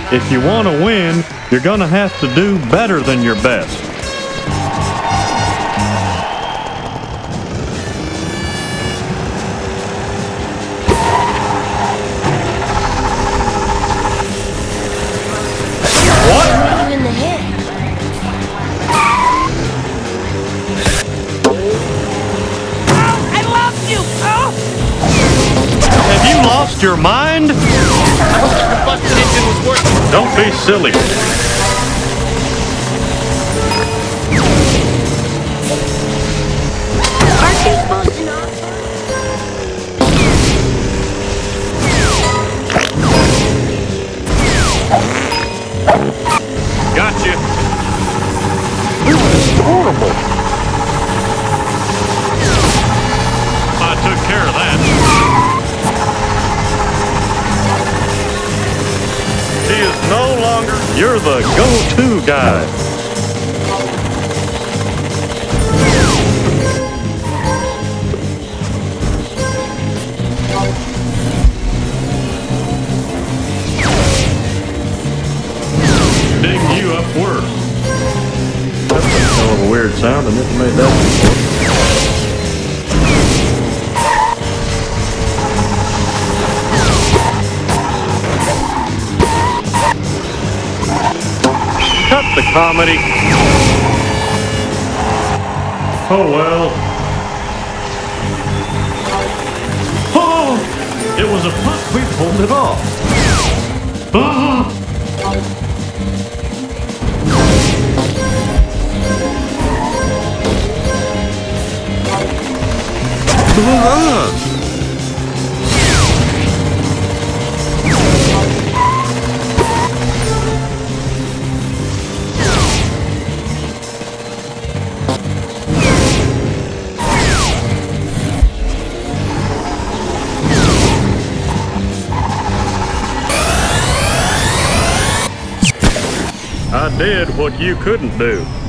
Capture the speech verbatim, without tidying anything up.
If you want to win, you're going to have to do better than your best. What? In the head. Oh, I lost you! Oh! Have you lost your mind? I hope the combustion engine was working. Don't be silly. Aren't you supposed to know? Gotcha. This is horrible. I took care of that. He is no longer. You're the go-to guy. Digging you up worse. That's a hell of a weird sound. I never made that before. Cut the comedy. Oh well. Oh! It was a punt. We pulled it off. Uh-huh. I did what you couldn't do.